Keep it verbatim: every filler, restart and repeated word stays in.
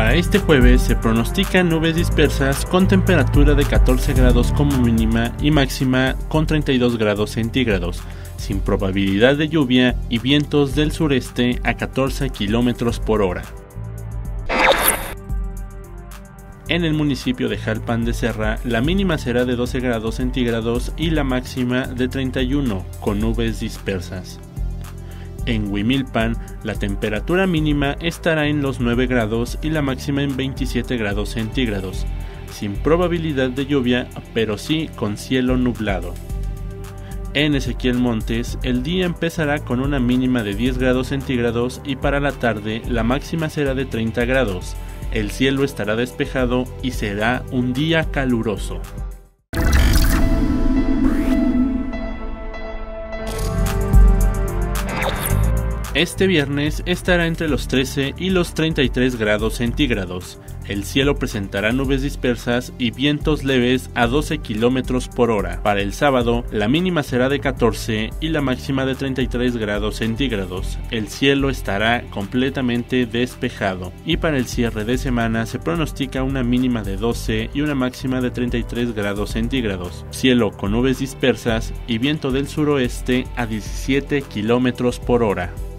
Para este jueves se pronostican nubes dispersas con temperatura de catorce grados como mínima y máxima con treinta y dos grados centígrados, sin probabilidad de lluvia y vientos del sureste a catorce kilómetros por hora. En el municipio de Jalpan de Serra, la mínima será de doce grados centígrados y la máxima de treinta y uno, con nubes dispersas. En Huimilpan, la temperatura mínima estará en los nueve grados y la máxima en veintisiete grados centígrados, sin probabilidad de lluvia, pero sí con cielo nublado. En Ezequiel Montes, el día empezará con una mínima de diez grados centígrados y para la tarde la máxima será de treinta grados. El cielo estará despejado y será un día caluroso. Este viernes estará entre los trece y los treinta y tres grados centígrados. El cielo presentará nubes dispersas y vientos leves a doce kilómetros por hora. Para el sábado, la mínima será de catorce y la máxima de treinta y tres grados centígrados. El cielo estará completamente despejado. Y para el cierre de semana se pronostica una mínima de doce y una máxima de treinta y tres grados centígrados. Cielo con nubes dispersas y viento del suroeste a diecisiete kilómetros por hora.